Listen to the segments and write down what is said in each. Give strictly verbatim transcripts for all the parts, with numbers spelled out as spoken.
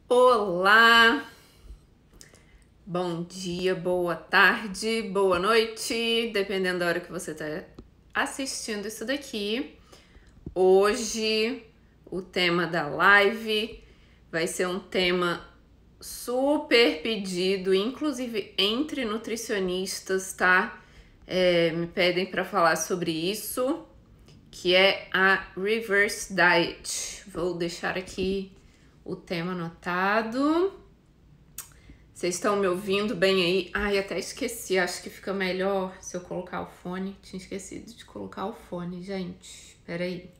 Olá, bom dia, boa tarde, boa noite, dependendo da hora que você está assistindo isso daqui. Hoje o tema da live vai ser um tema super pedido, inclusive entre nutricionistas, tá? É, me pedem para falar sobre isso, que é a Reverse Diet. Vou deixar aqui o tema anotado. Vocês estão me ouvindo bem aí? Ai, até esqueci, acho que fica melhor se eu colocar o fone. Tinha esquecido de colocar o fone, gente. Peraí.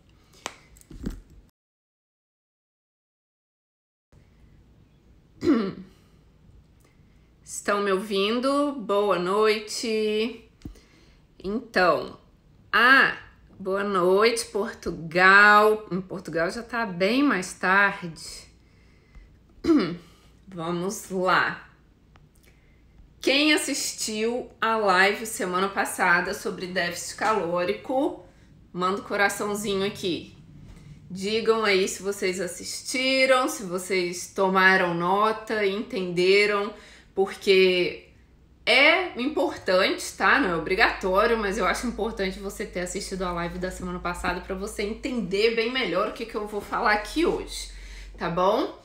Estão me ouvindo? Boa noite. Então, ah, boa noite, Portugal. Em Portugal já tá bem mais tarde. Vamos lá. Quem assistiu a live semana passada sobre déficit calórico, manda um coraçãozinho aqui. Digam aí se vocês assistiram, se vocês tomaram nota, entenderam, porque é importante, tá? Não é obrigatório, mas eu acho importante você ter assistido a live da semana passada para você entender bem melhor o que, que eu vou falar aqui hoje, tá bom?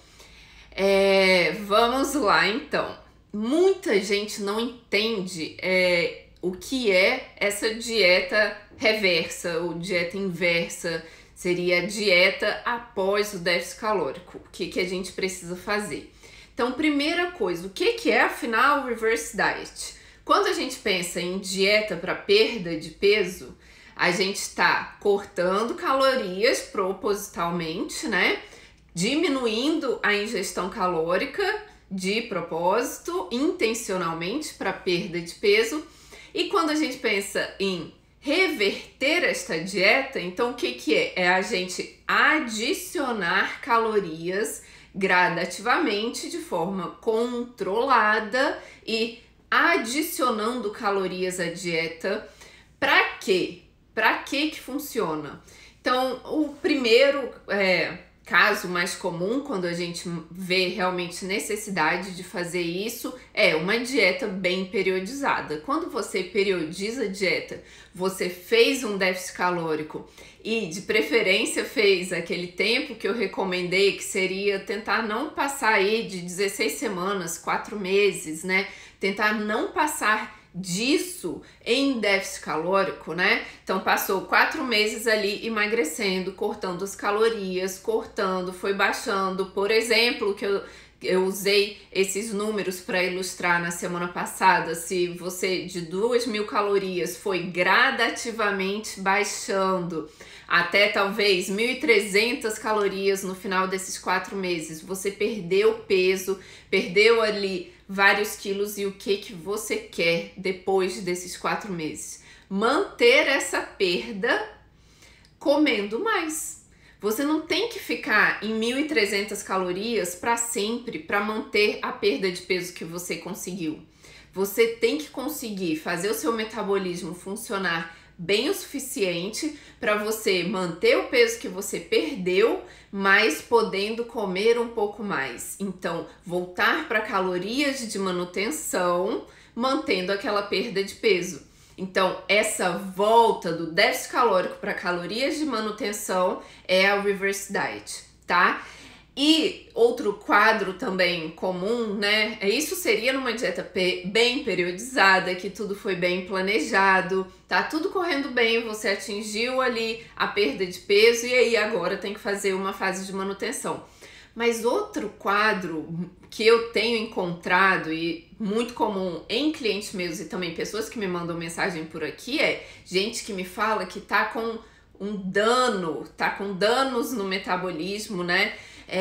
É, vamos lá, então. Muita gente não entende é, o que é essa dieta reversa ou dieta inversa. Seria a dieta após o déficit calórico. O que, que a gente precisa fazer? Então, primeira coisa, o que, que é afinal o Reverse Diet? Quando a gente pensa em dieta para perda de peso, a gente está cortando calorias propositalmente, né? Diminuindo a ingestão calórica de propósito, intencionalmente, para perda de peso. E quando a gente pensa em reverter esta dieta, então o que, que é? É a gente adicionar calorias gradativamente, de forma controlada e adicionando calorias à dieta. Para quê? Para que que funciona? Então, o primeiro é, caso mais comum, quando a gente vê realmente necessidade de fazer isso, é uma dieta bem periodizada. Quando você periodiza a dieta, você fez um déficit calórico e de preferência fez aquele tempo que eu recomendei, que seria tentar não passar aí de dezesseis semanas, quatro meses, né? Tentar não passar disso em déficit calórico, né? Então passou quatro meses ali emagrecendo, cortando as calorias, cortando, foi baixando. Por exemplo, que eu, eu usei esses números para ilustrar na semana passada, se você de duas mil calorias foi gradativamente baixando até talvez mil e trezentas calorias no final desses quatro meses, você perdeu peso, perdeu ali vários quilos, e o que que você quer depois desses quatro meses? Manter essa perda comendo mais. Você não tem que ficar em mil e trezentas calorias para sempre para manter a perda de peso que você conseguiu. Você tem que conseguir fazer o seu metabolismo funcionar bem o suficiente para você manter o peso que você perdeu, mas podendo comer um pouco mais. Então, voltar para calorias de manutenção, mantendo aquela perda de peso. Então, essa volta do déficit calórico para calorias de manutenção é a Reverse Diet, tá? E outro quadro também comum, né? Isso seria numa dieta bem periodizada, que tudo foi bem planejado, tá tudo correndo bem, você atingiu ali a perda de peso e aí agora tem que fazer uma fase de manutenção. Mas outro quadro que eu tenho encontrado e muito comum em clientes meus e também pessoas que me mandam mensagem por aqui é gente que me fala que tá com um dano, tá com danos no metabolismo, né?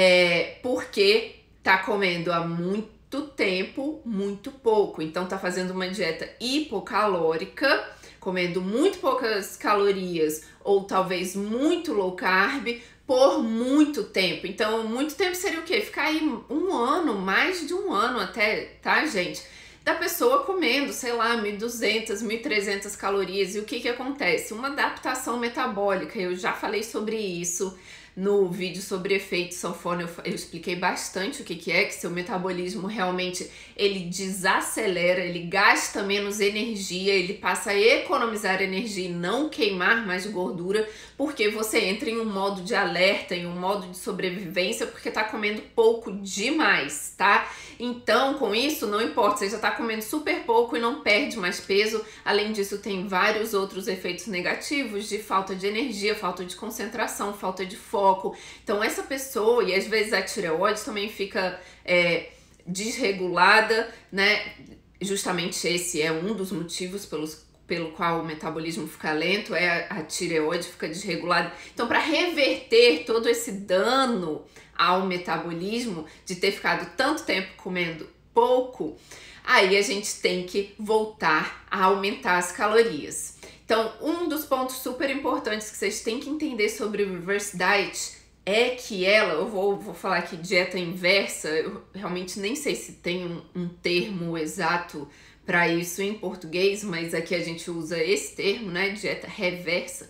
É, porque tá comendo há muito tempo, muito pouco. Então tá fazendo uma dieta hipocalórica, comendo muito poucas calorias ou talvez muito low carb por muito tempo. Então, muito tempo seria o quê? Ficar aí um ano, mais de um ano até, tá, gente? Da pessoa comendo, sei lá, mil e duzentas, mil e trezentas calorias. E o que que acontece? Uma adaptação metabólica, eu já falei sobre isso. No vídeo sobre efeito sanfona eu, eu expliquei bastante o que, que é, que seu metabolismo realmente ele desacelera, ele gasta menos energia, ele passa a economizar energia e não queimar mais gordura, porque você entra em um modo de alerta, em um modo de sobrevivência, porque tá comendo pouco demais, tá? Então, com isso, não importa, você já tá comendo super pouco e não perde mais peso. Além disso, tem vários outros efeitos negativos de falta de energia, falta de concentração, falta de foco. Então, essa pessoa, e às vezes a tireoide também fica é, desregulada, né? Justamente esse é um dos motivos pelos pelo qual o metabolismo fica lento, é a, a tireoide fica desregulada. Então, para reverter todo esse dano ao metabolismo de ter ficado tanto tempo comendo pouco, aí a gente tem que voltar a aumentar as calorias. Então, um dos pontos super importantes que vocês têm que entender sobre o reverse diet é que ela, eu vou, vou falar aqui dieta inversa, eu realmente nem sei se tem um, um termo exato para isso em português, mas aqui a gente usa esse termo, né, dieta reversa.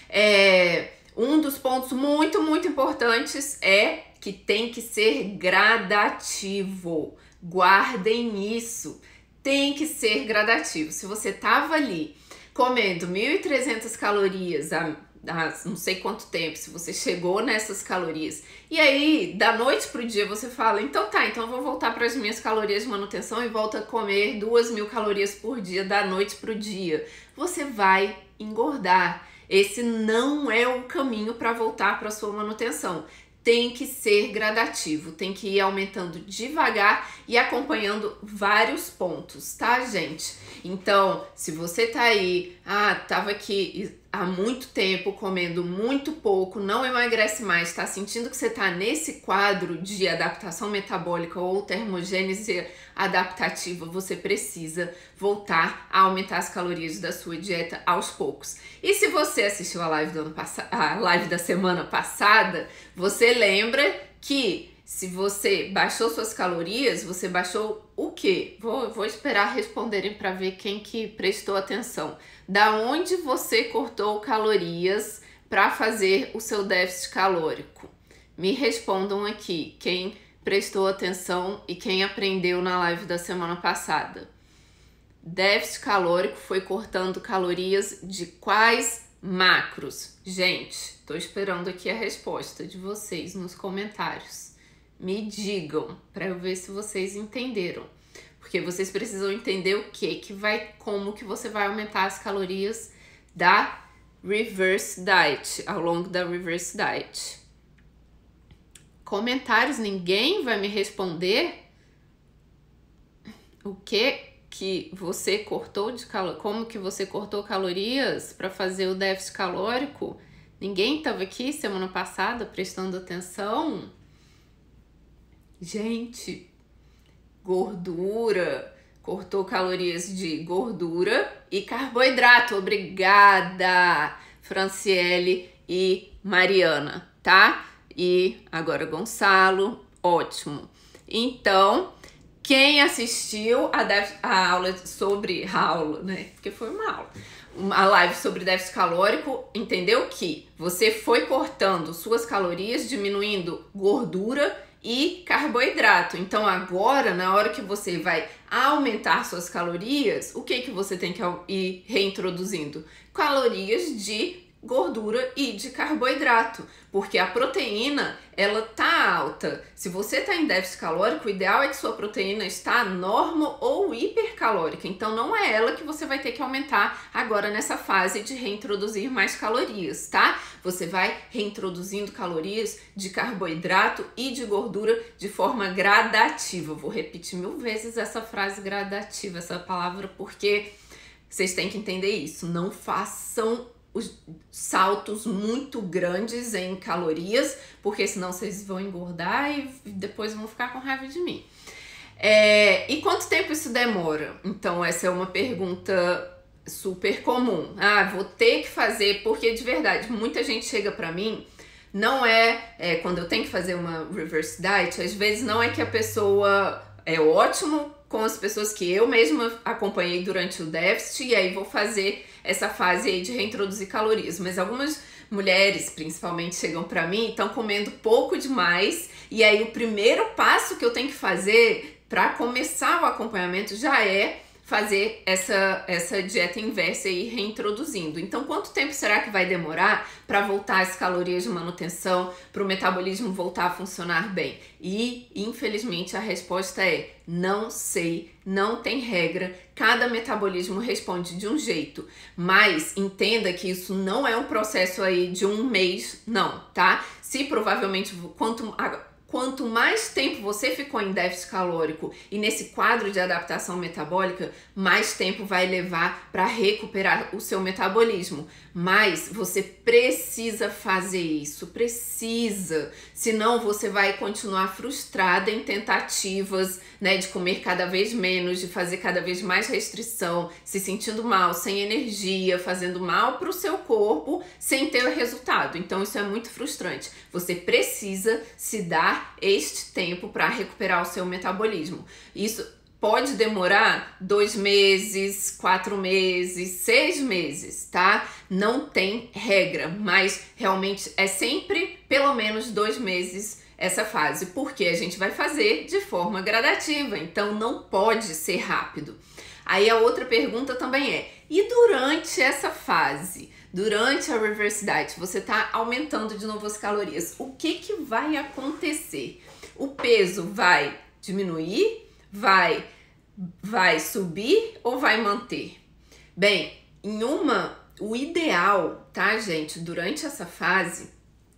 É, um dos pontos muito, muito importantes é que tem que ser gradativo. Guardem isso. Tem que ser gradativo. Se você tava ali comendo mil e trezentas calorias há, há não sei quanto tempo, se você chegou nessas calorias, e aí da noite pro dia você fala, então tá, então eu vou voltar para as minhas calorias de manutenção e volto a comer duas mil calorias por dia da noite pro dia, você vai engordar. Esse não é o caminho para voltar para sua manutenção. Tem que ser gradativo, tem que ir aumentando devagar e acompanhando vários pontos, tá, gente? Então, se você tá aí, ah, tava aqui há muito tempo comendo muito pouco, não emagrece mais, tá sentindo que você tá nesse quadro de adaptação metabólica ou termogênese adaptativa, você precisa voltar a aumentar as calorias da sua dieta aos poucos. E se você assistiu a live do ano passado, a live da semana passada, você lembra que se você baixou suas calorias, você baixou o quê? Vou, vou esperar responderem para ver quem que prestou atenção. Da onde você cortou calorias para fazer o seu déficit calórico? Me respondam aqui, quem prestou atenção e quem aprendeu na live da semana passada. Déficit calórico foi cortando calorias de quais macros? Gente, tô esperando aqui a resposta de vocês nos comentários. Me digam, para eu ver se vocês entenderam. Porque vocês precisam entender o que que vai, como que você vai aumentar as calorias da Reverse Diet, ao longo da Reverse Diet. Comentários, ninguém vai me responder o que que você cortou de cal... como que você cortou calorias para fazer o déficit calórico? Ninguém estava aqui semana passada prestando atenção? Gente, gordura, cortou calorias de gordura e carboidrato. Obrigada, Franciele e Mariana, tá? E agora Gonçalo, ótimo. Então, quem assistiu a, def... a aula sobre a aula, né? Porque foi uma aula. Uma live sobre déficit calórico, entendeu que você foi cortando suas calorias, diminuindo gordura e carboidrato. Então agora, na hora que você vai aumentar suas calorias, o que que você tem que ir reintroduzindo? Calorias de gordura e de carboidrato, porque a proteína, ela tá alta. Se você tá em déficit calórico, o ideal é que sua proteína está normo ou hipercalórica, então não é ela que você vai ter que aumentar agora nessa fase de reintroduzir mais calorias, tá? Você vai reintroduzindo calorias de carboidrato e de gordura de forma gradativa. Eu vou repetir mil vezes essa frase gradativa, essa palavra, porque vocês têm que entender isso. Não façam os saltos muito grandes em calorias, porque senão vocês vão engordar e depois vão ficar com raiva de mim. É, e quanto tempo isso demora? Então essa é uma pergunta super comum. Ah, vou ter que fazer, porque de verdade, muita gente chega pra mim, não é, é quando eu tenho que fazer uma reverse diet, às vezes não é que a pessoa é ótimo com as pessoas que eu mesma acompanhei durante o déficit, e aí vou fazer essa fase aí de reintroduzir calorias, mas algumas mulheres principalmente chegam pra mim e estão comendo pouco demais, e aí o primeiro passo que eu tenho que fazer para começar o acompanhamento já é fazer essa, essa dieta inversa e ir reintroduzindo. Então, quanto tempo será que vai demorar para voltar as calorias de manutenção, para o metabolismo voltar a funcionar bem? E, infelizmente, a resposta é não sei, não tem regra, cada metabolismo responde de um jeito, mas entenda que isso não é um processo aí de um mês, não, tá? Se provavelmente, quanto... Quanto mais tempo você ficou em déficit calórico e nesse quadro de adaptação metabólica, mais tempo vai levar para recuperar o seu metabolismo. Mas você precisa fazer isso, precisa. Senão você vai continuar frustrada em tentativas, né, de comer cada vez menos, de fazer cada vez mais restrição, se sentindo mal, sem energia, fazendo mal para o seu corpo, sem ter o resultado. Então isso é muito frustrante. Você precisa se dar este tempo para recuperar o seu metabolismo. Isso pode demorar dois meses, quatro meses, seis meses, tá? Não tem regra, mas realmente é sempre pelo menos dois meses essa fase, porque a gente vai fazer de forma gradativa, então não pode ser rápido. Aí a outra pergunta também é, e durante essa fase? Durante a reverse diet, você está aumentando de novo as calorias. O que que vai acontecer? O peso vai diminuir? Vai, vai subir ou vai manter? Bem, em uma, o ideal, tá, gente? Durante essa fase,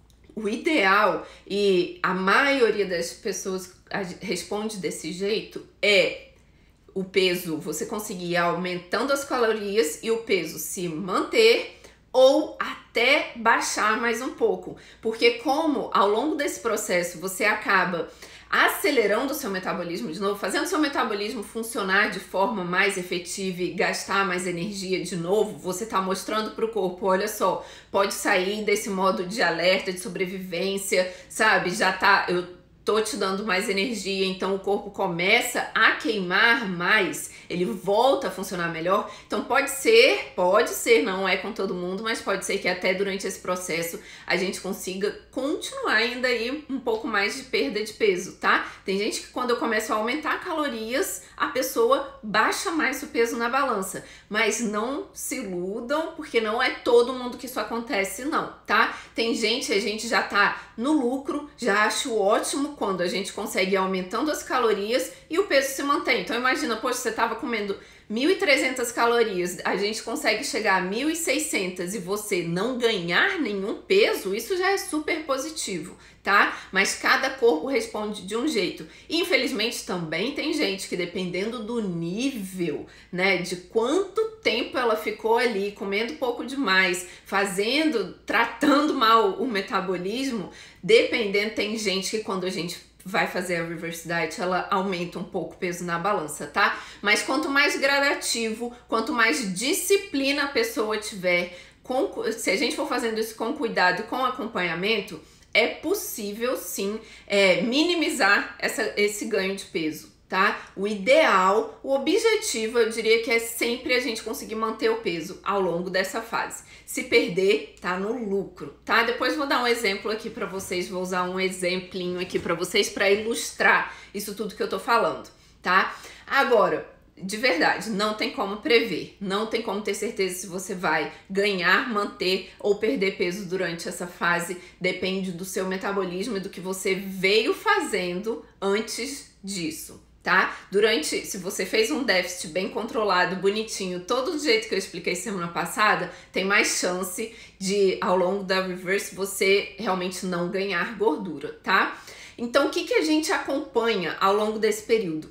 o ideal, e a maioria das pessoas responde desse jeito, é o peso, você conseguir ir aumentando as calorias e o peso se manter ou até baixar mais um pouco, porque como ao longo desse processo você acaba acelerando o seu metabolismo de novo, fazendo o seu metabolismo funcionar de forma mais efetiva e gastar mais energia de novo, você tá mostrando pro corpo, olha só, pode sair desse modo de alerta, de sobrevivência, sabe, já tá, eu tô te dando mais energia, então o corpo começa a queimar mais, ele volta a funcionar melhor. Então pode ser, pode ser, não é com todo mundo, mas pode ser que até durante esse processo a gente consiga continuar ainda aí um pouco mais de perda de peso, tá? Tem gente que quando eu começo a aumentar calorias, a pessoa baixa mais o peso na balança, mas não se iludam, porque não é todo mundo que isso acontece não, tá? Tem gente, a gente já tá no lucro, já acho ótimo quando a gente consegue ir aumentando as calorias e o peso se mantém. Então imagina, poxa, você tava comendo mil e trezentas calorias, a gente consegue chegar a mil e seiscentas e você não ganhar nenhum peso, isso já é super positivo, tá? Mas cada corpo responde de um jeito. Infelizmente também tem gente que dependendo do nível, né, de quanto tempo ela ficou ali comendo pouco demais, fazendo, tratando mal o metabolismo, dependendo, tem gente que quando a gente vai fazer a reverse diet, ela aumenta um pouco o peso na balança, tá? Mas quanto mais gradativo, quanto mais disciplina a pessoa tiver, com, se a gente for fazendo isso com cuidado e com acompanhamento, é possível sim é, minimizar essa, esse ganho de peso, tá? O ideal, o objetivo, eu diria que é sempre a gente conseguir manter o peso ao longo dessa fase. Se perder, tá no lucro, tá? Depois vou dar um exemplo aqui pra vocês, vou usar um exemplinho aqui pra vocês pra ilustrar isso tudo que eu tô falando, tá? Agora, de verdade, não tem como prever, não tem como ter certeza se você vai ganhar, manter ou perder peso durante essa fase, depende do seu metabolismo e do que você veio fazendo antes disso. Tá? Durante, se você fez um déficit bem controlado, bonitinho, todo do jeito que eu expliquei semana passada, tem mais chance de, ao longo da reverse, você realmente não ganhar gordura, tá? Então, o que que a gente acompanha ao longo desse período?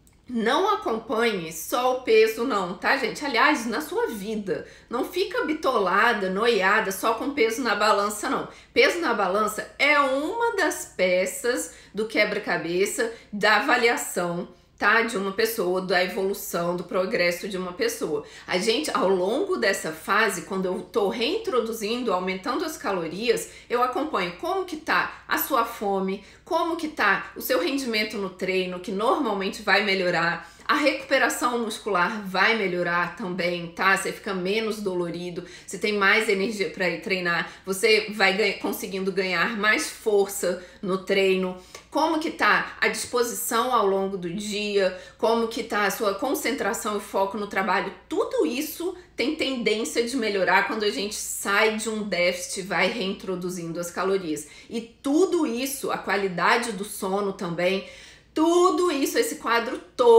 Não acompanhe só o peso não, tá, gente? Aliás, na sua vida, não fica bitolada, noiada, só com peso na balança, não. Peso na balança é uma das peças do quebra-cabeça da avaliação, tá? De uma pessoa, da evolução, do progresso de uma pessoa. A gente, ao longo dessa fase, quando eu tô reintroduzindo, aumentando as calorias, eu acompanho como que tá a sua fome, como que tá o seu rendimento no treino, que normalmente vai melhorar, A recuperação muscular vai melhorar também, tá? Você fica menos dolorido, você tem mais energia para ir treinar, você vai ganha, conseguindo ganhar mais força no treino. Como que tá a disposição ao longo do dia, como que tá a sua concentração e foco no trabalho, tudo isso tem tendência de melhorar quando a gente sai de um déficit e vai reintroduzindo as calorias. E tudo isso, a qualidade do sono também, tudo isso, esse quadro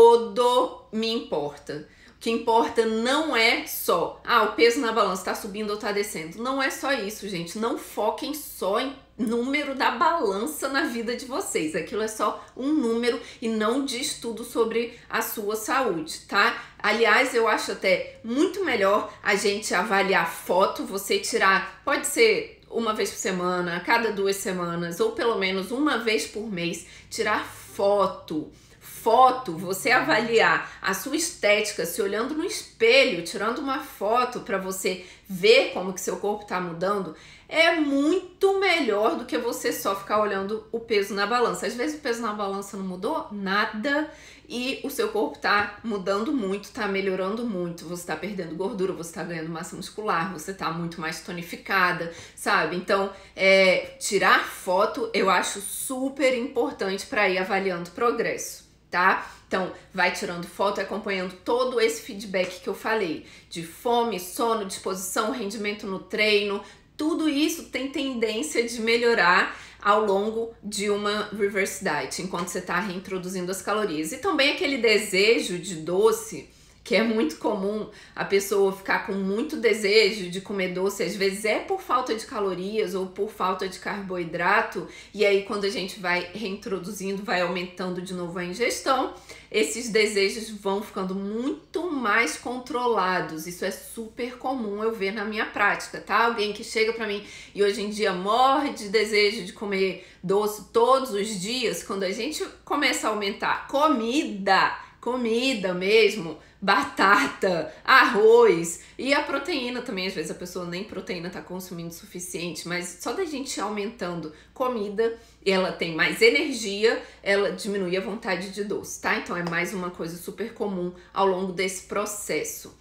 todo me importa. O que importa não é só, ah, o peso na balança tá subindo ou tá descendo. Não é só isso, gente. Não foquem só em número da balança na vida de vocês. Aquilo é só um número e não diz tudo sobre a sua saúde, tá? Aliás, eu acho até muito melhor a gente avaliar foto, você tirar, pode ser uma vez por semana, a cada duas semanas, ou pelo menos uma vez por mês, tirar foto. Foto, você avaliar a sua estética, se olhando no espelho, tirando uma foto para você ver como que seu corpo tá mudando, é muito melhor do que você só ficar olhando o peso na balança. Às vezes o peso na balança não mudou nada e o seu corpo tá mudando muito, tá melhorando muito. Você tá perdendo gordura, você tá ganhando massa muscular, você tá muito mais tonificada, sabe? Então, é, tirar foto eu acho super importante para ir avaliando o progresso, tá? Então, vai tirando foto e acompanhando todo esse feedback que eu falei, de fome, sono, disposição, rendimento no treino. Tudo isso tem tendência de melhorar ao longo de uma reverse diet, enquanto você está reintroduzindo as calorias. E também aquele desejo de doce, que é muito comum a pessoa ficar com muito desejo de comer doce, às vezes é por falta de calorias ou por falta de carboidrato, e aí quando a gente vai reintroduzindo, vai aumentando de novo a ingestão, esses desejos vão ficando muito mais controlados. Isso é super comum eu ver na minha prática, tá? Alguém que chega pra mim e hoje em dia morre de desejo de comer doce todos os dias, quando a gente começa a aumentar comida, comida mesmo, batata, arroz e a proteína também, às vezes a pessoa nem proteína tá consumindo o suficiente, mas só da gente aumentando comida, ela tem mais energia, ela diminui a vontade de doce, tá? Então é mais uma coisa super comum ao longo desse processo.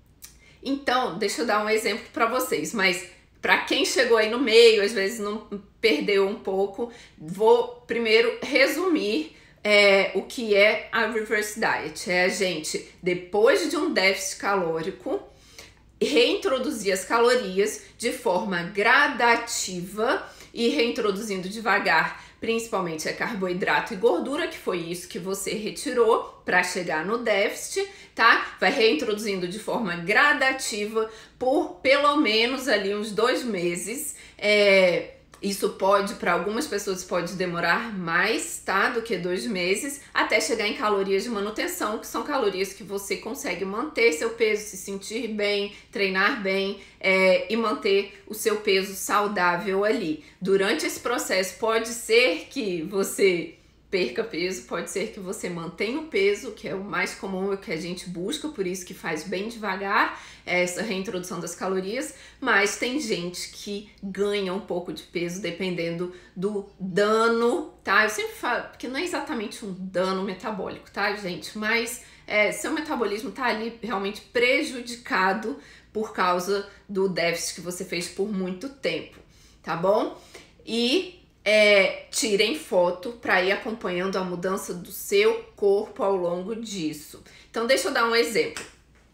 Então, deixa eu dar um exemplo para vocês, mas para quem chegou aí no meio, às vezes não perdeu um pouco, vou primeiro resumir É, o que é a reverse diet. É a gente, depois de um déficit calórico, reintroduzir as calorias de forma gradativa e reintroduzindo devagar, principalmente é carboidrato e gordura, que foi isso que você retirou para chegar no déficit, tá? Vai reintroduzindo de forma gradativa por pelo menos ali uns dois meses. É, Isso pode, para algumas pessoas, pode demorar mais, tá? Do que dois meses, até chegar em calorias de manutenção, que são calorias que você consegue manter seu peso, se sentir bem, treinar bem é, e manter o seu peso saudável ali. Durante esse processo, pode ser que você perca peso, pode ser que você mantenha o peso, que é o mais comum, é o que a gente busca, por isso que faz bem devagar essa reintrodução das calorias, mas tem gente que ganha um pouco de peso dependendo do dano, tá? Eu sempre falo que não é exatamente um dano metabólico, tá, gente? Mas é, seu metabolismo tá ali realmente prejudicado por causa do déficit que você fez por muito tempo, tá bom? E É, tirem foto para ir acompanhando a mudança do seu corpo ao longo disso. Então, deixa eu dar um exemplo.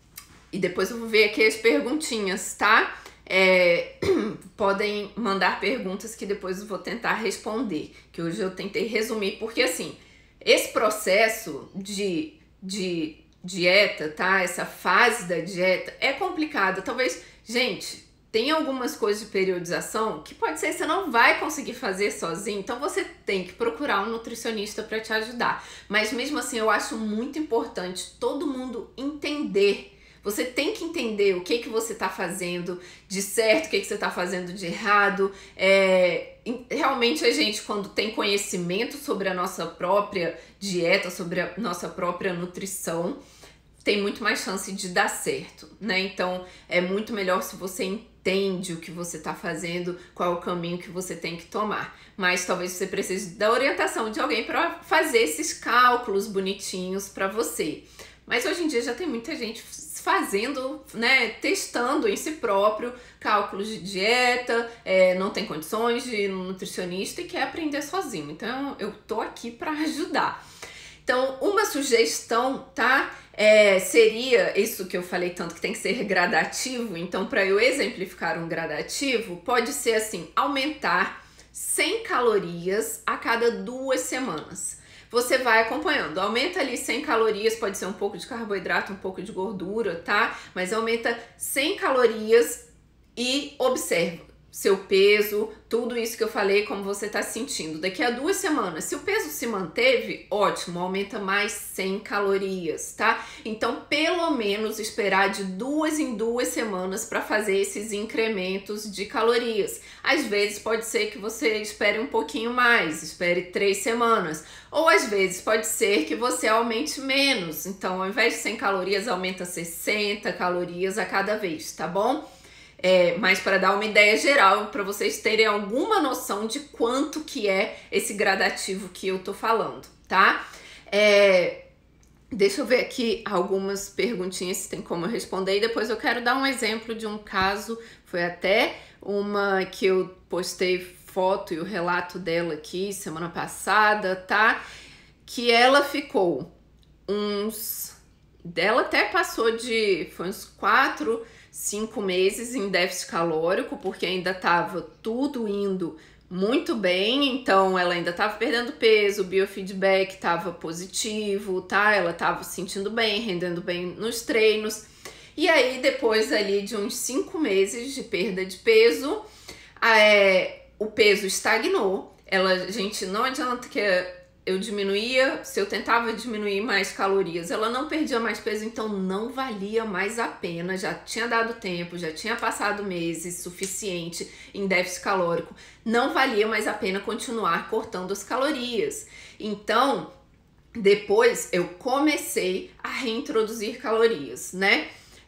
E depois eu vou ver aqui as perguntinhas, tá? É, podem mandar perguntas que depois eu vou tentar responder. Que hoje eu tentei resumir, porque assim, esse processo de, de dieta, tá? Essa fase da dieta é complicada. Talvez, gente, tem algumas coisas de periodização que pode ser que você não vai conseguir fazer sozinho, então você tem que procurar um nutricionista para te ajudar. Mas mesmo assim, eu acho muito importante todo mundo entender. Você tem que entender o que que você está fazendo de certo, o que que você está fazendo de errado. É, realmente a gente, quando tem conhecimento sobre a nossa própria dieta, sobre a nossa própria nutrição, tem muito mais chance de dar certo, né? Então é muito melhor se você entende o que você está fazendo, qual é o caminho que você tem que tomar. Mas talvez você precise da orientação de alguém para fazer esses cálculos bonitinhos para você. Mas hoje em dia já tem muita gente fazendo, né, testando em si próprio cálculos de dieta, é, não tem condições de ir no nutricionista e quer aprender sozinho. Então eu tô aqui para ajudar. Então uma sugestão, tá? É, seria isso que eu falei tanto que tem que ser gradativo. Então para eu exemplificar um gradativo, pode ser assim, aumentar cem calorias a cada duas semanas. Você vai acompanhando, aumenta ali cem calorias, pode ser um pouco de carboidrato, um pouco de gordura, tá? Mas aumenta cem calorias e observa seu peso, tudo isso que eu falei, como você tá sentindo. Daqui a duas semanas, se o peso se manteve, ótimo, aumenta mais cem calorias, tá? Então, pelo menos esperar de duas em duas semanas para fazer esses incrementos de calorias. Às vezes pode ser que você espere um pouquinho mais, espere três semanas. Ou às vezes pode ser que você aumente menos. Então, ao invés de cem calorias, aumenta sessenta calorias a cada vez, tá bom? É, mas para dar uma ideia geral, para vocês terem alguma noção de quanto que é esse gradativo que eu tô falando, tá? É, deixa eu ver aqui algumas perguntinhas se tem como eu responder e depois eu quero dar um exemplo de um caso, foi até uma que eu postei foto e o relato dela aqui semana passada, tá? Que ela ficou uns... dela até passou de... foi uns quatro... cinco meses em déficit calórico, porque ainda estava tudo indo muito bem, então ela ainda estava perdendo peso, o biofeedback estava positivo, tá? Ela estava se sentindo bem, rendendo bem nos treinos. E aí, depois ali de uns cinco meses de perda de peso, é, o peso estagnou. Ela, gente, não adianta que eu diminuía, se eu tentava diminuir mais calorias, ela não perdia mais peso, então não valia mais a pena, já tinha dado tempo, já tinha passado meses suficiente em déficit calórico, não valia mais a pena continuar cortando as calorias. Então, depois eu comecei a reintroduzir calorias, né?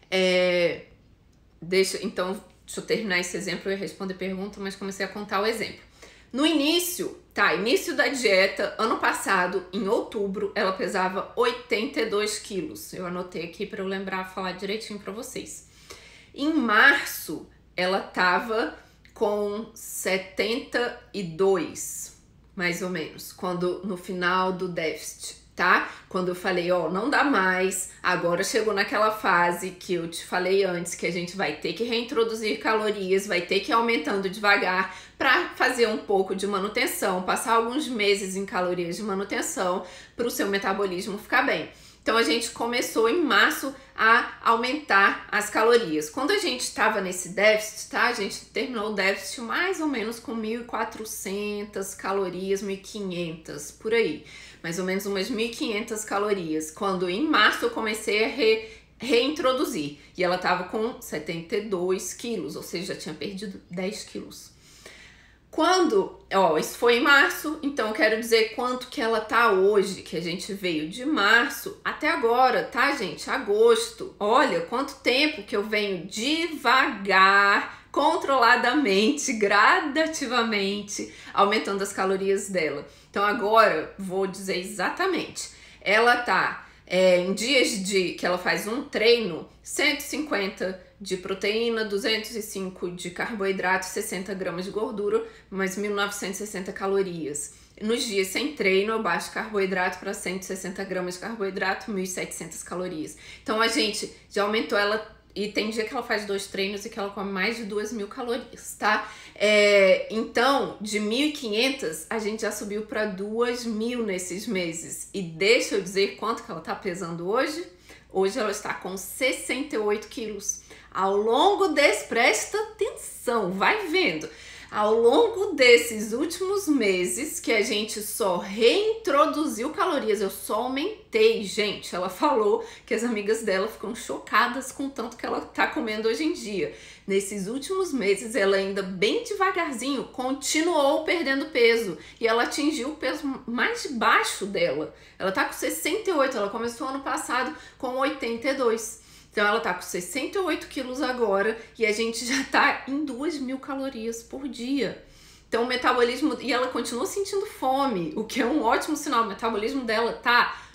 É, deixa, então, deixa eu terminar esse exemplo, eu ia responder pergunta, mas comecei a contar o exemplo. No início, tá, início da dieta, ano passado, em outubro, ela pesava oitenta e dois quilos. Eu anotei aqui para eu lembrar, falar direitinho para vocês. Em março, ela tava com setenta e dois, mais ou menos, quando no final do déficit, tá? Quando eu falei, ó, não dá mais, agora chegou naquela fase que eu te falei antes, que a gente vai ter que reintroduzir calorias, vai ter que ir aumentando devagar para fazer um pouco de manutenção, passar alguns meses em calorias de manutenção para o seu metabolismo ficar bem. Então a gente começou em março a aumentar as calorias. Quando a gente estava nesse déficit, tá? A gente terminou o déficit mais ou menos com mil e quatrocentas calorias, mil e quinhentas, por aí. Mais ou menos umas mil e quinhentas calorias. Quando em março eu comecei a re, reintroduzir. E ela estava com setenta e dois quilos, ou seja, já tinha perdido dez quilos. Quando, ó, isso foi em março, então eu quero dizer quanto que ela tá hoje, que a gente veio de março até agora, tá, gente? Agosto. Olha quanto tempo que eu venho devagar, controladamente, gradativamente, aumentando as calorias dela. Então agora vou dizer exatamente. Ela tá é, em dias de que ela faz um treino, cento e cinquenta de proteína, duzentos e cinco de carboidrato, sessenta gramas de gordura, mais mil novecentas e sessenta calorias. Nos dias sem treino, eu baixo carboidrato para cento e sessenta gramas de carboidrato, mil e setecentas calorias. Então a gente já aumentou ela, e tem dia que ela faz dois treinos e que ela come mais de duas mil calorias, tá? É, então, de mil e quinhentas, a gente já subiu para duas mil nesses meses. E deixa eu dizer quanto que ela tá pesando hoje. Hoje ela está com sessenta e oito quilos. Ao longo desse, presta atenção, vai vendo. Ao longo desses últimos meses que a gente só reintroduziu calorias, eu só aumentei, gente. Ela falou que as amigas dela ficam chocadas com o tanto que ela tá comendo hoje em dia. Nesses últimos meses, ela ainda bem devagarzinho continuou perdendo peso e ela atingiu o peso mais baixo dela. Ela tá com sessenta e oito, ela começou ano passado com oitenta e dois. Então ela tá com sessenta e oito quilos agora e a gente já tá em duas mil calorias por dia. Então o metabolismo... E ela continua sentindo fome, o que é um ótimo sinal. O metabolismo dela tá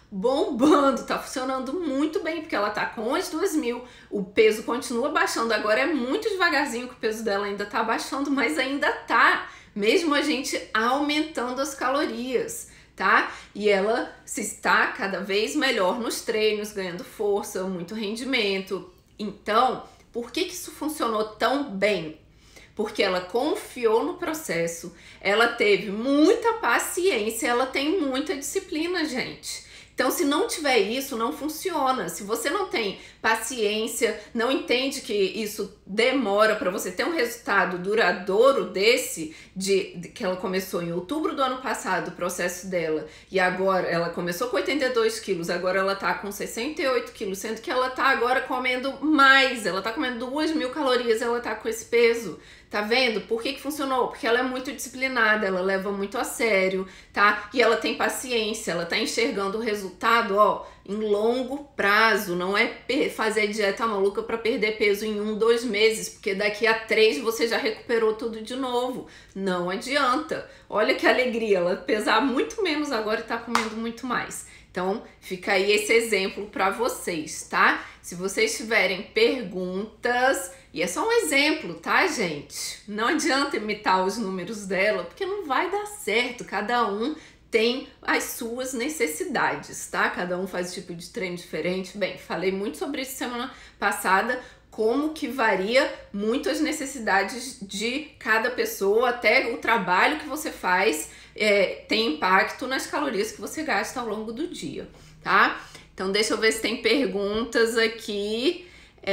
bombando, tá funcionando muito bem, porque ela tá com as duas mil, o peso continua baixando, agora é muito devagarzinho que o peso dela ainda tá baixando, mas ainda tá, mesmo a gente aumentando as calorias, tá? E ela se está cada vez melhor nos treinos, ganhando força, muito rendimento. Então, por que que isso funcionou tão bem? Porque ela confiou no processo, ela teve muita paciência, ela tem muita disciplina, gente. Então, se não tiver isso, não funciona. Se você não tem paciência, não entende que isso demora para você ter um resultado duradouro desse, de, de que ela começou em outubro do ano passado, o processo dela, e agora ela começou com oitenta e dois quilos, agora ela tá com sessenta e oito quilos, sendo que ela tá agora comendo mais, ela tá comendo duas mil calorias, ela tá com esse peso. Tá vendo? Por que que funcionou? Porque ela é muito disciplinada, ela leva muito a sério, tá? E ela tem paciência, ela tá enxergando o resultado, ó, em longo prazo. Não é fazer dieta maluca para perder peso em um, dois meses, porque daqui a três você já recuperou tudo de novo. Não adianta. Olha que alegria, ela pesar muito menos agora e tá comendo muito mais. Então, fica aí esse exemplo para vocês, tá? Se vocês tiverem perguntas, e é só um exemplo, tá, gente? Não adianta imitar os números dela, porque não vai dar certo. Cada um tem as suas necessidades, tá? Cada um faz um tipo de treino diferente. Bem, falei muito sobre isso semana passada, como que varia muito as necessidades de cada pessoa, até o trabalho que você faz é, tem impacto nas calorias que você gasta ao longo do dia, tá? Então deixa eu ver se tem perguntas aqui,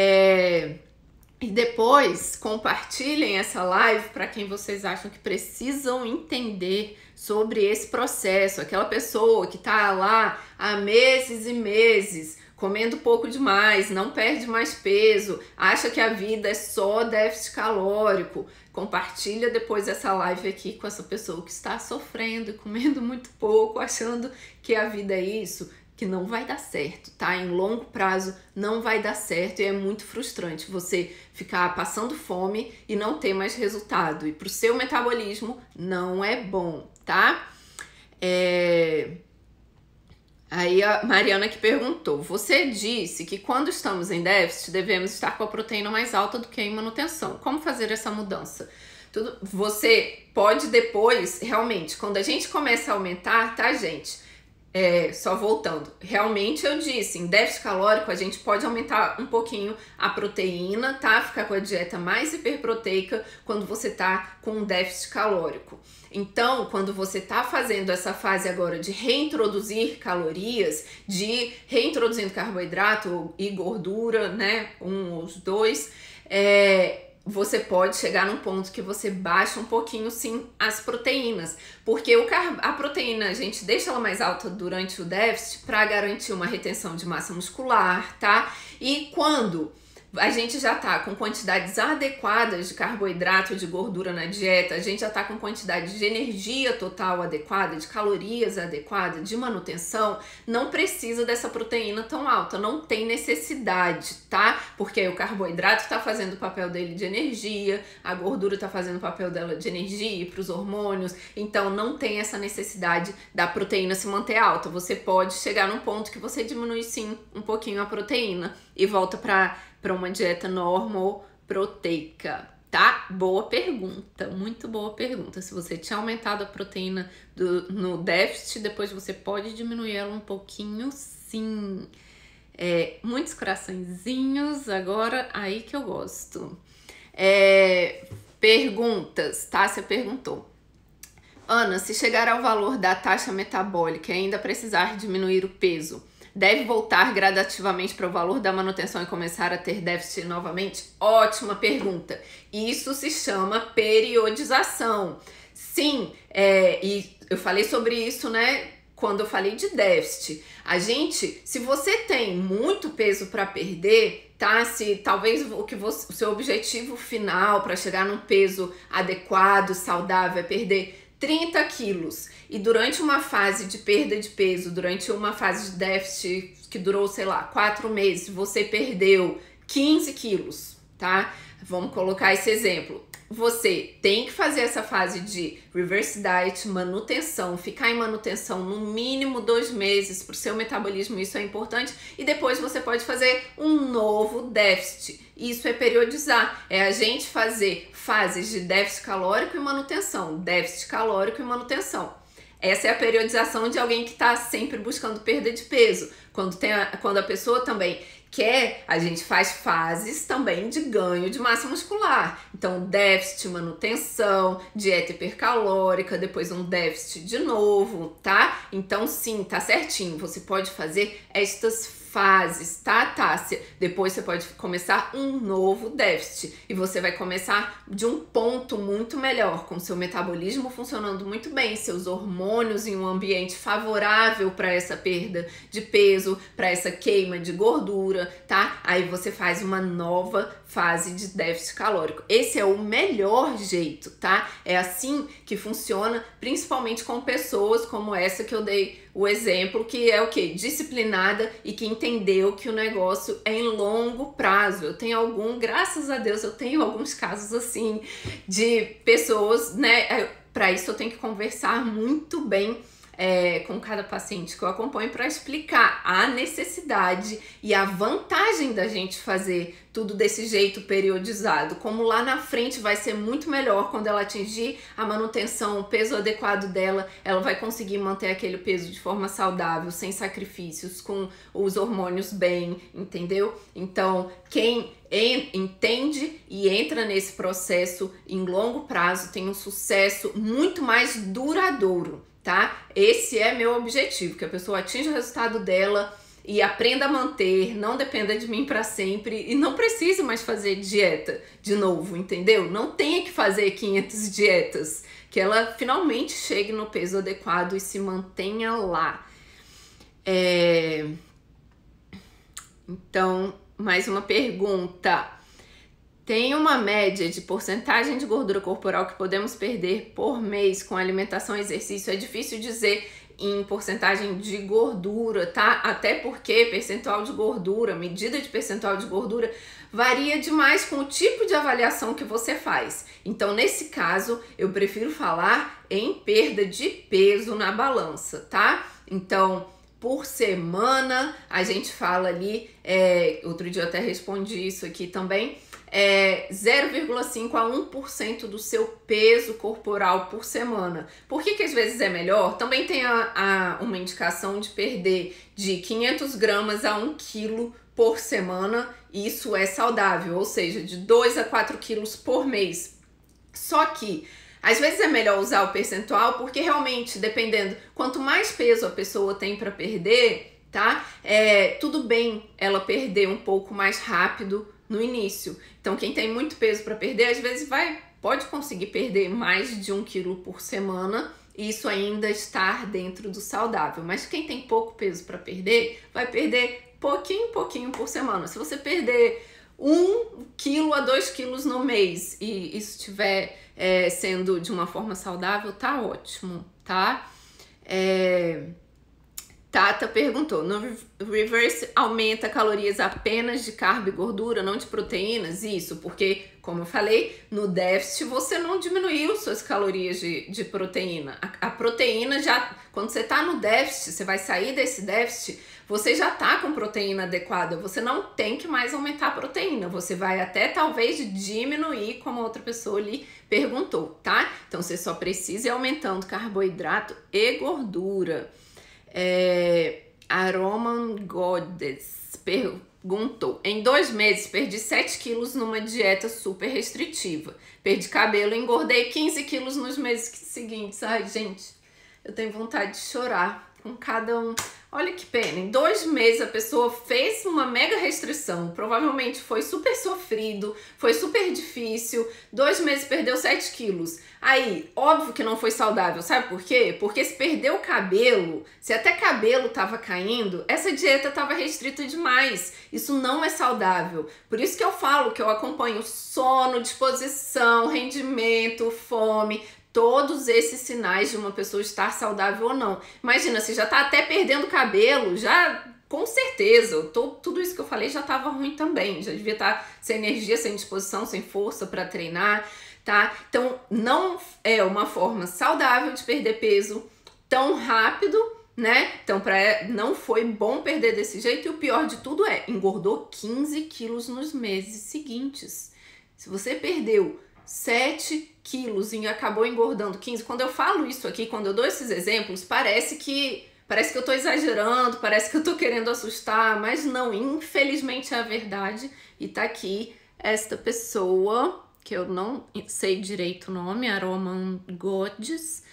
é... e depois compartilhem essa live para quem vocês acham que precisam entender sobre esse processo, aquela pessoa que tá lá há meses e meses, comendo pouco demais, não perde mais peso, acha que a vida é só déficit calórico. Compartilha depois essa live aqui com essa pessoa que está sofrendo e comendo muito pouco, achando que a vida é isso, que não vai dar certo, tá? Em longo prazo não vai dar certo e é muito frustrante você ficar passando fome e não ter mais resultado. E pro seu metabolismo não é bom, tá? É... Aí a Mariana que perguntou, você disse que quando estamos em déficit devemos estar com a proteína mais alta do que em manutenção. Como fazer essa mudança? Tudo, você pode depois, realmente, quando a gente começa a aumentar, tá, gente? É, só voltando, realmente eu disse, em déficit calórico a gente pode aumentar um pouquinho a proteína, tá? Ficar com a dieta mais hiperproteica quando você tá com um déficit calórico. Então, quando você tá fazendo essa fase agora de reintroduzir calorias, de reintroduzindo carboidrato e gordura, né? Um ou os dois, é... você pode chegar num ponto que você baixa um pouquinho, sim, as proteínas. Porque o car a proteína, a gente deixa ela mais alta durante o déficit para garantir uma retenção de massa muscular, tá? E quando a gente já tá com quantidades adequadas de carboidrato, de gordura na dieta, a gente já tá com quantidade de energia total adequada, de calorias adequada, de manutenção, não precisa dessa proteína tão alta, não tem necessidade, tá? Porque aí o carboidrato tá fazendo o papel dele de energia, a gordura tá fazendo o papel dela de energia para os hormônios, então não tem essa necessidade da proteína se manter alta. Você pode chegar num ponto que você diminui sim um pouquinho a proteína e volta para para uma dieta normoproteica, tá? Boa pergunta, muito boa pergunta. Se você tinha aumentado a proteína do, no déficit, depois você pode diminuir ela um pouquinho, sim. É, muitos coraçõezinhos, agora aí que eu gosto. É, perguntas, tá? Você perguntou. Ana, se chegar ao valor da taxa metabólica e ainda precisar diminuir o peso, deve voltar gradativamente para o valor da manutenção e começar a ter déficit novamente? Ótima pergunta. Isso se chama periodização. Sim, é, e eu falei sobre isso, né, quando eu falei de déficit. A gente, se você tem muito peso para perder, tá? Se talvez o que você, o seu objetivo final para chegar num peso adequado, saudável, é perder trinta quilos, e durante uma fase de perda de peso, durante uma fase de déficit que durou, sei lá, quatro meses, você perdeu quinze quilos, tá? Vamos colocar esse exemplo. você tem que fazer essa fase de reverse diet, manutenção, ficar em manutenção no mínimo dois meses para o seu metabolismo, isso é importante, e depois você pode fazer um novo déficit. Isso é periodizar, é a gente fazer fases de déficit calórico e manutenção, déficit calórico e manutenção. Essa é a periodização de alguém que está sempre buscando perda de peso. Quando, tem a, quando a pessoa também quer, a gente faz fases também de ganho de massa muscular. Então, déficit, manutenção, dieta hipercalórica, depois um déficit de novo, tá? Então, sim, tá certinho. Você pode fazer estas fases, tá, Tássia? Depois você pode começar um novo déficit e você vai começar de um ponto muito melhor, com seu metabolismo funcionando muito bem, seus hormônios em um ambiente favorável para essa perda de peso, para essa queima de gordura, tá? Aí você faz uma nova fase de déficit calórico. Esse é o melhor jeito, tá? É assim que funciona, principalmente com pessoas como essa que eu dei o exemplo, que é o quê? Disciplinada e que entendeu que o negócio é em longo prazo. Eu tenho algum, graças a Deus, eu tenho alguns casos assim de pessoas, né? Para isso eu tenho que conversar muito bem É, com cada paciente que eu acompanho para explicar a necessidade e a vantagem da gente fazer tudo desse jeito periodizado, como lá na frente vai ser muito melhor quando ela atingir a manutenção, o peso adequado dela, ela vai conseguir manter aquele peso de forma saudável, sem sacrifícios, com os hormônios bem, entendeu? Então, quem entende e entra nesse processo em longo prazo tem um sucesso muito mais duradouro, tá? Esse é meu objetivo, que a pessoa atinja o resultado dela e aprenda a manter, não dependa de mim para sempre e não precise mais fazer dieta de novo, entendeu? Não tenha que fazer quinhentas dietas, que ela finalmente chegue no peso adequado e se mantenha lá. É... Então, mais uma pergunta. Tem uma média de porcentagem de gordura corporal que podemos perder por mês com alimentação e exercício? É difícil dizer em porcentagem de gordura, tá? Até porque percentual de gordura, medida de percentual de gordura, varia demais com o tipo de avaliação que você faz. Então, nesse caso, eu prefiro falar em perda de peso na balança, tá? Então, por semana, a gente fala ali, é, outro dia eu até respondi isso aqui também, é zero vírgula cinco a um por cento do seu peso corporal por semana. Por que que às vezes é melhor? Também tem a, a, uma indicação de perder de quinhentos gramas a um quilo por semana. Isso é saudável, ou seja, de dois a quatro quilos por mês. Só que às vezes é melhor usar o percentual porque realmente, dependendo, quanto mais peso a pessoa tem para perder, tá? É, tudo bem ela perder um pouco mais rápido no início. Então, quem tem muito peso para perder, às vezes vai, pode conseguir perder mais de um quilo por semana e isso ainda estar dentro do saudável. Mas quem tem pouco peso para perder, vai perder pouquinho, pouquinho por semana. Se você perder um quilo a dois quilos no mês e isso estiver é, sendo de uma forma saudável, tá ótimo, tá? É... Tata perguntou, no reverse aumenta calorias apenas de carbo e gordura, não de proteínas? Isso, porque, como eu falei, no déficit você não diminuiu suas calorias de, de proteína. A, a proteína já, quando você tá no déficit, você vai sair desse déficit, você já tá com proteína adequada, você não tem que mais aumentar a proteína, você vai até talvez diminuir, como a outra pessoa ali perguntou, tá? Então você só precisa ir aumentando carboidrato e gordura. É, a Roman Goddess perguntou, em dois meses perdi sete quilos numa dieta super restritiva, perdi cabelo e engordei quinze quilos nos meses seguintes. Ai, gente, eu tenho vontade de chorar com cada um. Olha que pena, em dois meses a pessoa fez uma mega restrição, provavelmente foi super sofrido, foi super difícil, dois meses perdeu sete quilos. Aí, óbvio que não foi saudável, sabe por quê? Porque se perdeu o cabelo, se até cabelo tava caindo, essa dieta tava restrita demais. Isso não é saudável. Por isso que eu falo que eu acompanho sono, disposição, rendimento, fome, todos esses sinais de uma pessoa estar saudável ou não. Imagina, você já tá até perdendo cabelo, já com certeza, tô, tudo isso que eu falei já tava ruim também, já devia estar sem energia, sem disposição, sem força para treinar. tá? Então, não é uma forma saudável de perder peso tão rápido, né? Então, pra, não foi bom perder desse jeito. E o pior de tudo é, engordou quinze quilos nos meses seguintes. Se você perdeu sete quilos e acabou engordando quinze, quando eu falo isso aqui, quando eu dou esses exemplos, parece que parece que eu tô exagerando, parece que eu tô querendo assustar, mas não, infelizmente é a verdade. E tá aqui esta pessoa, que eu não sei direito o nome, Aroman Godes,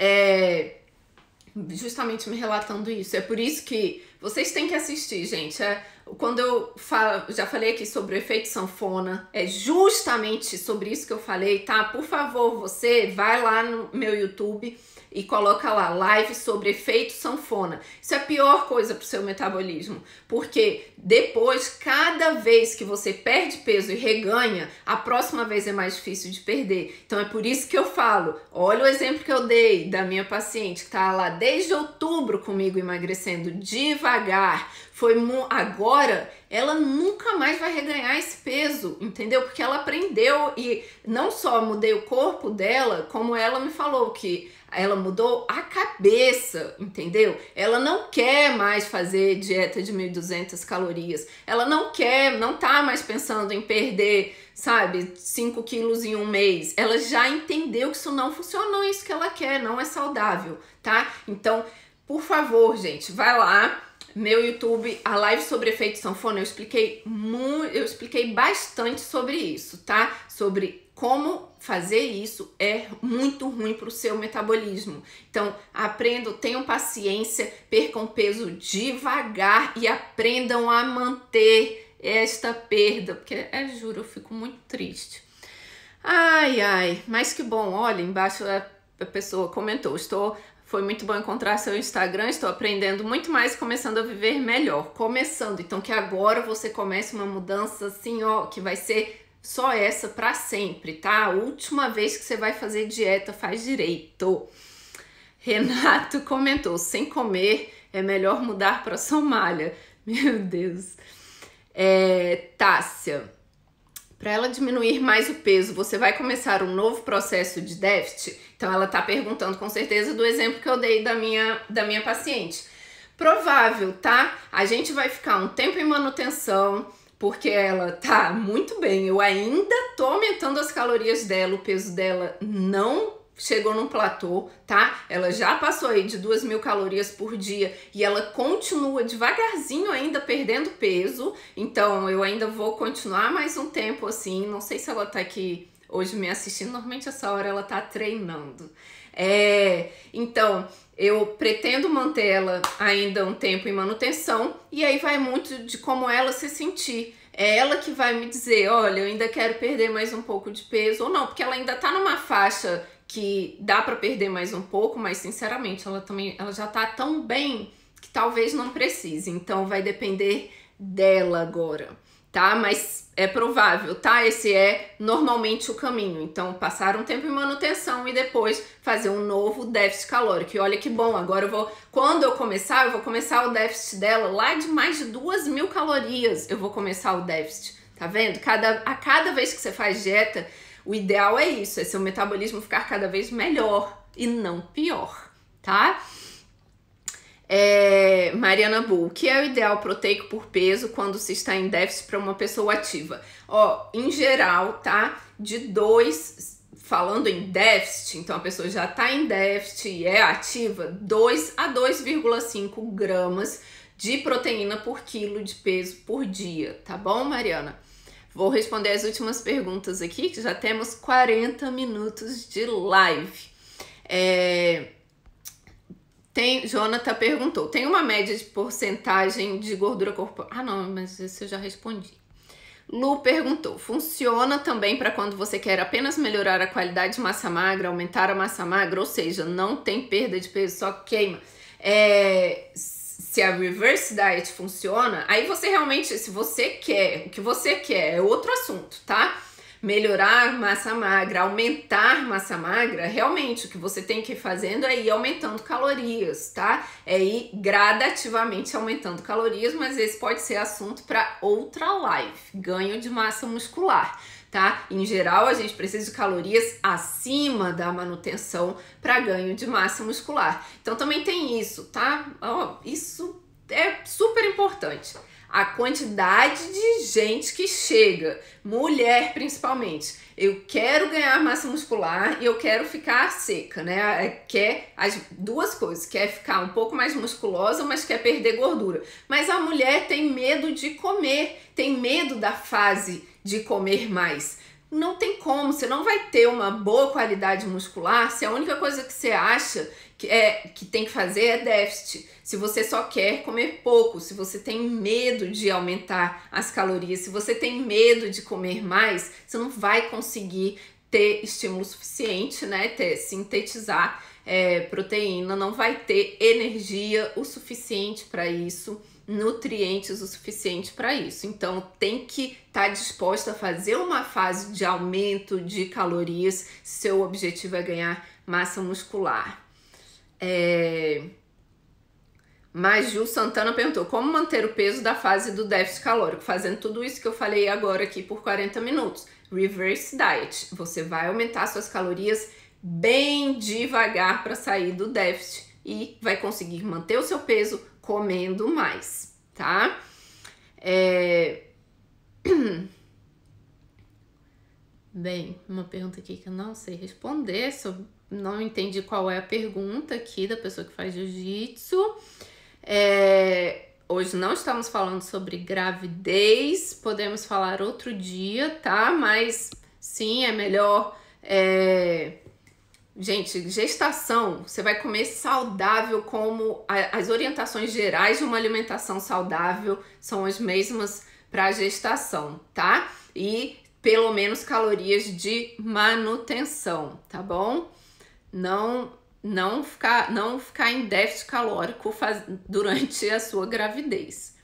é, justamente me relatando isso. É por isso que vocês têm que assistir, gente. É, quando eu falo, já falei aqui sobre o efeito sanfona, é justamente sobre isso que eu falei, tá? Por favor, você vai lá no meu YouTube e coloca lá, live sobre efeito sanfona. Isso é a pior coisa pro seu metabolismo, porque depois, cada vez que você perde peso e reganha, a próxima vez é mais difícil de perder. Então é por isso que eu falo, olha o exemplo que eu dei da minha paciente que tá lá desde outubro comigo emagrecendo devagar, foi agora ela nunca mais vai reganhar esse peso, entendeu? Porque ela aprendeu e não só mudei o corpo dela, como ela me falou que ela mudou a cabeça, entendeu? Ela não quer mais fazer dieta de mil e duzentas calorias. Ela não quer, não tá mais pensando em perder, sabe, cinco quilos em um mês. Ela já entendeu que isso não funciona, não é isso que ela quer, não é saudável, tá? Então, por favor, gente, vai lá. Meu YouTube, a live sobre efeito sanfona, eu expliquei muito, eu expliquei bastante sobre isso, tá? Sobre como fazer isso é muito ruim para o seu metabolismo. Então, aprendam, tenham paciência, percam peso devagar e aprendam a manter esta perda, porque, é, juro, eu fico muito triste. Ai, ai, mas que bom, olha, embaixo a, a pessoa comentou, estou... Foi muito bom encontrar seu Instagram, estou aprendendo muito mais, começando a viver melhor. Começando, então que agora você comece uma mudança assim, ó, que vai ser só essa pra sempre, tá? A última vez que você vai fazer dieta, faz direito. Renato comentou, sem comer é melhor mudar pra Somália. Meu Deus. É, Tássia. Para ela diminuir mais o peso, você vai começar um novo processo de déficit? Então ela tá perguntando com certeza do exemplo que eu dei da minha, da minha paciente. Provável, tá? A gente vai ficar um tempo em manutenção, porque ela tá muito bem. Eu ainda tô aumentando as calorias dela, o peso dela não chegou num platô, tá? Ela já passou aí de duas mil calorias por dia e ela continua devagarzinho ainda perdendo peso. Então eu ainda vou continuar mais um tempo assim. Não sei se ela tá aqui hoje me assistindo. Normalmente essa hora ela tá treinando. É, então eu pretendo manter ela ainda um tempo em manutenção e aí vai muito de como ela se sentir. É ela que vai me dizer, olha, eu ainda quero perder mais um pouco de peso ou não, porque ela ainda tá numa faixa que dá para perder mais um pouco, mas sinceramente ela também ela já tá tão bem que talvez não precise. Então vai depender dela agora, tá? Mas é provável, tá? Esse é normalmente o caminho. Então passar um tempo em manutenção e depois fazer um novo déficit calórico. E olha que bom, agora eu vou, quando eu começar, eu vou começar o déficit dela lá de mais de duas mil calorias. Eu vou começar o déficit, tá vendo? Cada, a cada vez que você faz dieta, o ideal é isso, é seu metabolismo ficar cada vez melhor e não pior, tá? É, Mariana Bull, o que é o ideal proteico por peso quando se está em déficit para uma pessoa ativa? Ó, em geral, tá? De dois, falando em déficit, então a pessoa já tá em déficit e é ativa, dois a dois vírgula cinco gramas de proteína por quilo de peso por dia, tá bom, Mariana? Vou responder as últimas perguntas aqui, que já temos quarenta minutos de live. É... Tem, Jonathan perguntou, tem uma média de porcentagem de gordura corporal? Ah, não, mas isso eu já respondi. Lu perguntou, funciona também para quando você quer apenas melhorar a qualidade de massa magra, aumentar a massa magra, ou seja, não tem perda de peso, só queima. É... Se a reverse diet funciona, aí você realmente, se você quer, o que você quer é outro assunto, tá? Melhorar massa magra, aumentar massa magra, realmente o que você tem que ir fazendo é ir aumentando calorias, tá? É ir gradativamente aumentando calorias, mas esse pode ser assunto para outra live, ganho de massa muscular, tá? Em geral, a gente precisa de calorias acima da manutenção para ganho de massa muscular. Então também tem isso, tá? Ó, isso é super importante. A quantidade de gente que chega, mulher principalmente, eu quero ganhar massa muscular e eu quero ficar seca, né? Quer as duas coisas, quer ficar um pouco mais musculosa, mas quer perder gordura. Mas a mulher tem medo de comer, tem medo da fase de comer mais. Não tem como, você não vai ter uma boa qualidade muscular se a única coisa que você acha que, é, que tem que fazer é déficit. Se você só quer comer pouco, se você tem medo de aumentar as calorias, se você tem medo de comer mais, você não vai conseguir ter estímulo suficiente, né? Ter, sintetizar é, proteína, não vai ter energia o suficiente para isso, nutrientes o suficiente para isso. Então tem que estar disposta a fazer uma fase de aumento de calorias se seu objetivo é ganhar massa muscular. É... Maju Santana perguntou como manter o peso da fase do déficit calórico, fazendo tudo isso que eu falei agora aqui por quarenta minutos. Reverse diet, você vai aumentar suas calorias bem devagar para sair do déficit e vai conseguir manter o seu peso comendo mais, tá? É... Bem, uma pergunta aqui que eu não sei responder, sobre... não entendi qual é a pergunta aqui da pessoa que faz jiu-jitsu. É... Hoje não estamos falando sobre gravidez, podemos falar outro dia, tá? Mas sim, é melhor... É... Gente, gestação, você vai comer saudável, como a, as orientações gerais de uma alimentação saudável são as mesmas para gestação, tá? E pelo menos calorias de manutenção, tá bom? Não, não, ficar, não ficar em déficit calórico faz, durante a sua gravidez.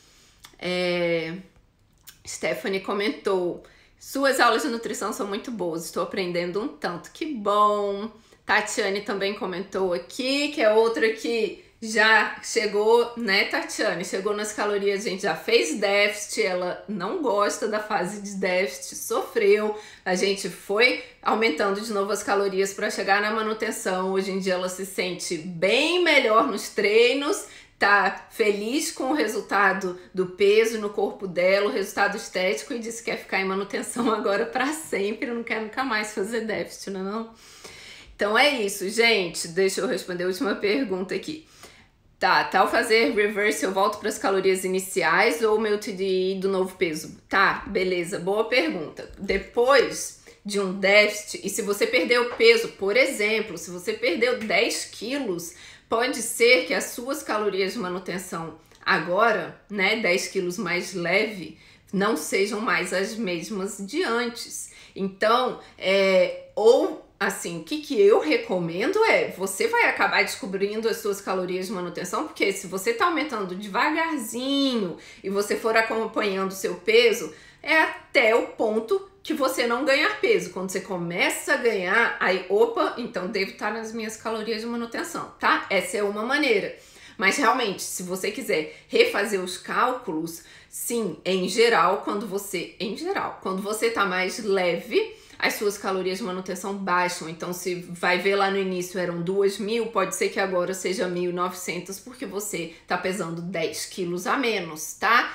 É, Stephanie comentou... Suas aulas de nutrição são muito boas, estou aprendendo um tanto, que bom. Tatiane também comentou aqui, que é outra que já chegou, né, Tatiane? Chegou nas calorias, a gente já fez déficit, ela não gosta da fase de déficit, sofreu. A gente foi aumentando de novo as calorias para chegar na manutenção. Hoje em dia ela se sente bem melhor nos treinos, tá feliz com o resultado do peso no corpo dela, o resultado estético, e disse que quer ficar em manutenção agora para sempre, não quer nunca mais fazer déficit, não é não? Então é isso, gente. Deixa eu responder a última pergunta aqui. Tá, tá, ao fazer reverse eu volto para as calorias iniciais ou meu T D I do novo peso? Tá, beleza, boa pergunta. Depois de um déficit, e se você perdeu peso, por exemplo, se você perdeu dez quilos, pode ser que as suas calorias de manutenção agora, né, dez quilos mais leve, não sejam mais as mesmas de antes. Então, é, ou assim, o que, que eu recomendo é, você vai acabar descobrindo as suas calorias de manutenção, porque se você tá aumentando devagarzinho e você for acompanhando o seu peso, é até o ponto que você não ganhar peso. Quando você começa a ganhar, aí, opa, então devo estar nas minhas calorias de manutenção, tá? Essa é uma maneira. Mas realmente, se você quiser refazer os cálculos, sim, em geral, quando você, em geral, quando você tá mais leve, as suas calorias de manutenção baixam. Então, se vai ver lá no início eram duas mil, pode ser que agora seja mil e novecentos, porque você tá pesando dez quilos a menos, tá?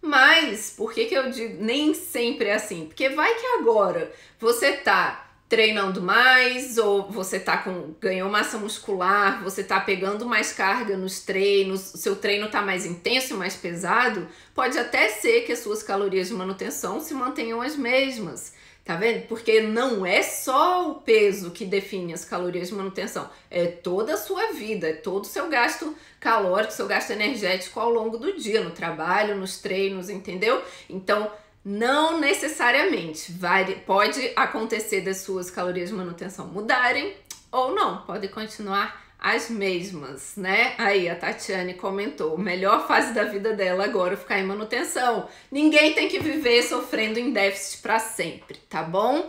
Mas, por que que eu digo nem sempre é assim? Porque vai que agora você tá treinando mais, ou você tá com, ganhou massa muscular, você tá pegando mais carga nos treinos, o seu treino tá mais intenso e mais pesado, pode até ser que as suas calorias de manutenção se mantenham as mesmas. Tá vendo? Porque não é só o peso que define as calorias de manutenção, é toda a sua vida, é todo o seu gasto calórico, seu gasto energético ao longo do dia, no trabalho, nos treinos, entendeu? Então, não necessariamente vai, pode acontecer das suas calorias de manutenção mudarem ou não, pode continuar as mesmas, né? Aí a Tatiane comentou, melhor fase da vida dela agora é ficar em manutenção. Ninguém tem que viver sofrendo em déficit para sempre, tá bom?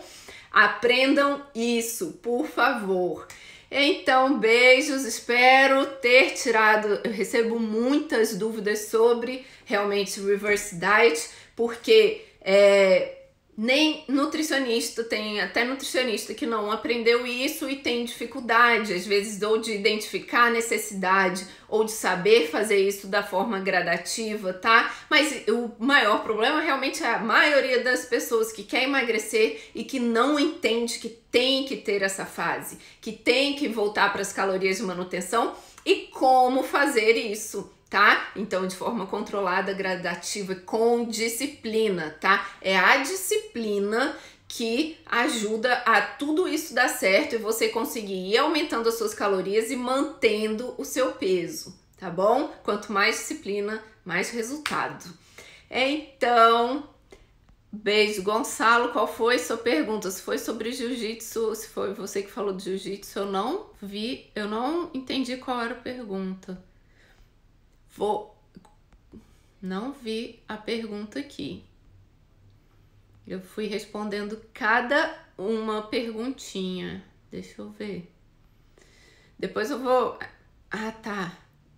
Aprendam isso, por favor. Então, beijos, espero ter tirado, eu recebo muitas dúvidas sobre realmente reverse diet, porque é, Nem nutricionista, tem até nutricionista que não aprendeu isso e tem dificuldade, às vezes, ou de identificar a necessidade, ou de saber fazer isso da forma gradativa, tá? Mas o maior problema realmente é a maioria das pessoas que quer emagrecer e que não entende que tem que ter essa fase, que tem que voltar para as calorias de manutenção e como fazer isso. Tá? Então, de forma controlada, gradativa, com disciplina, tá? É a disciplina que ajuda a tudo isso dar certo e você conseguir ir aumentando as suas calorias e mantendo o seu peso, tá bom? Quanto mais disciplina, mais resultado. Então, beijo. Gonçalo, qual foi sua pergunta? Se foi sobre jiu-jitsu, se foi você que falou de jiu-jitsu, eu não vi, eu não entendi qual era a pergunta. Vou... Não vi a pergunta aqui. Eu fui respondendo cada uma perguntinha. Deixa eu ver. Depois eu vou... Ah, tá.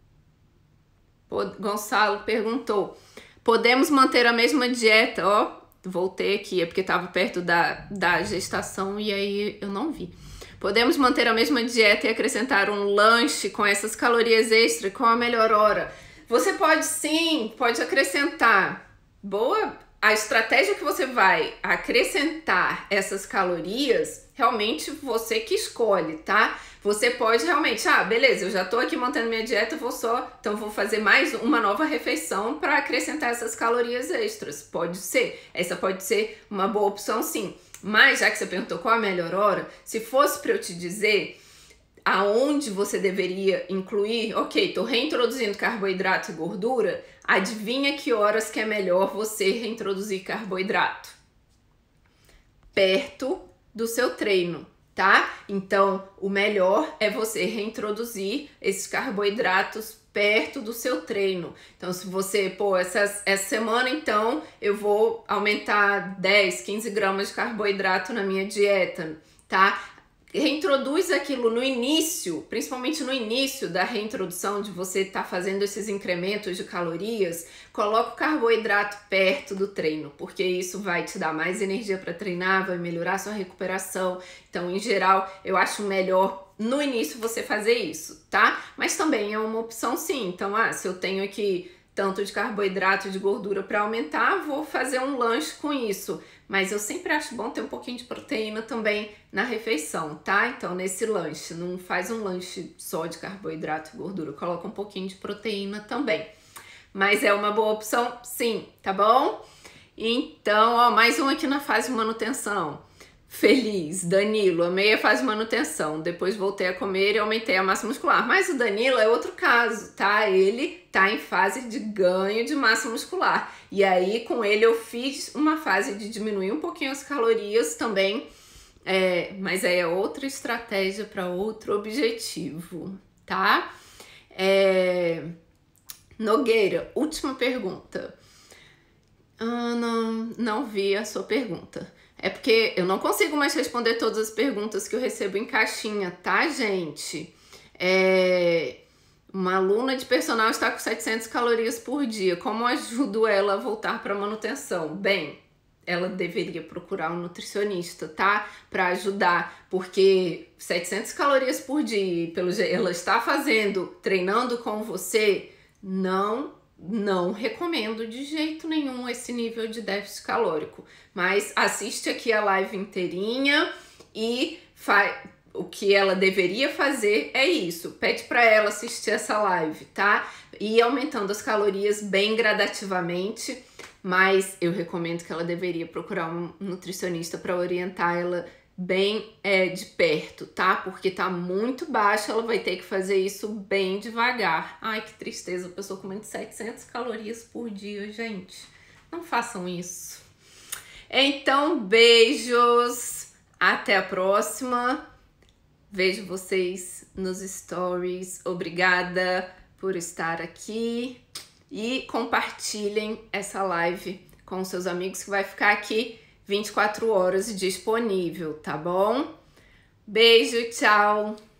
Gonçalo perguntou. Podemos manter a mesma dieta? Ó, voltei aqui. É porque tava perto da, da gestação e aí eu não vi. Podemos manter a mesma dieta e acrescentar um lanche com essas calorias extras? Qual a melhor hora? Você pode sim, pode acrescentar. Boa, a estratégia que você vai acrescentar essas calorias, realmente você que escolhe, tá? Você pode realmente, ah, beleza, eu já tô aqui mantendo minha dieta, vou só, então vou fazer mais uma nova refeição para acrescentar essas calorias extras. Pode ser, essa pode ser uma boa opção sim. Mas já que você perguntou qual a melhor hora, se fosse para eu te dizer aonde você deveria incluir, ok, tô reintroduzindo carboidrato e gordura, adivinha que horas que é melhor você reintroduzir carboidrato? Perto do seu treino, tá? Então, o melhor é você reintroduzir esses carboidratos perto do seu treino. Então, se você, pô, essa, essa semana, então, eu vou aumentar dez, quinze gramas de carboidrato na minha dieta, tá? Reintroduz aquilo no início, principalmente no início da reintrodução de você estar tá fazendo esses incrementos de calorias, coloca o carboidrato perto do treino, porque isso vai te dar mais energia para treinar, vai melhorar a sua recuperação. Então, em geral, eu acho melhor no início você fazer isso, tá? Mas também é uma opção sim. Então, ah, se eu tenho aqui tanto de carboidrato e de gordura para aumentar, vou fazer um lanche com isso. Mas eu sempre acho bom ter um pouquinho de proteína também na refeição, tá? Então, nesse lanche, não faz um lanche só de carboidrato e gordura, coloca um pouquinho de proteína também. Mas é uma boa opção, sim, tá bom? Então, ó, mais um aqui na fase de manutenção. Feliz, Danilo, amei a fase de manutenção, depois voltei a comer e aumentei a massa muscular. Mas o Danilo é outro caso, tá? Ele tá em fase de ganho de massa muscular. E aí, com ele, eu fiz uma fase de diminuir um pouquinho as calorias também, é, mas aí é outra estratégia para outro objetivo, tá? É... Nogueira, última pergunta. Ah, não, não vi a sua pergunta. É porque eu não consigo mais responder todas as perguntas que eu recebo em caixinha, tá, gente? É... Uma aluna de personal está com setecentas calorias por dia. Como ajudo ela a voltar para manutenção? Bem, ela deveria procurar um nutricionista, tá? Para ajudar, porque setecentas calorias por dia, pelo jeito, ela está fazendo, treinando com você, não Não recomendo de jeito nenhum esse nível de déficit calórico, mas assiste aqui a live inteirinha e faz o que ela deveria fazer é isso, pede para ela assistir essa live, tá? E ir aumentando as calorias bem gradativamente, mas eu recomendo que ela deveria procurar um nutricionista para orientar ela bem é, de perto, tá? Porque tá muito baixo, ela vai ter que fazer isso bem devagar. Ai, que tristeza, a pessoa comendo setecentas calorias por dia, gente. Não façam isso. Então, beijos, até a próxima. Vejo vocês nos stories. Obrigada por estar aqui. E compartilhem essa live com seus amigos que vai ficar aqui vinte e quatro horas disponível, tá bom? Beijo, tchau!